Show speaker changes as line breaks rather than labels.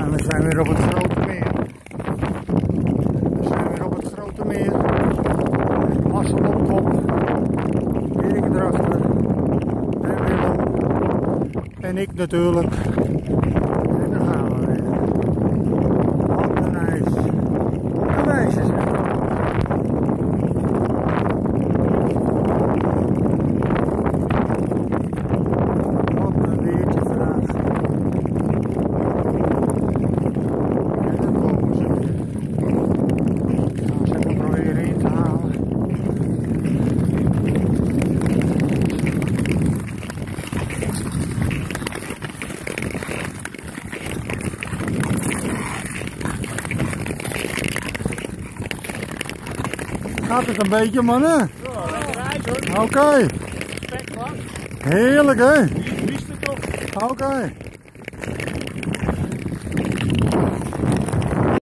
En we zijn weer op het grote meer. We zijn weer op het grote meer. Marcel op kop. Erik erachter. En Willem. En ik natuurlijk. En dan gaan we weer. Wat een ijs. Op de Weissensee. Gaat het een beetje, mannen?
Ja, lekker ijs hoor.
Oké.
Spek vast.
Heerlijk, hè?
Wie is het toch?
Oké.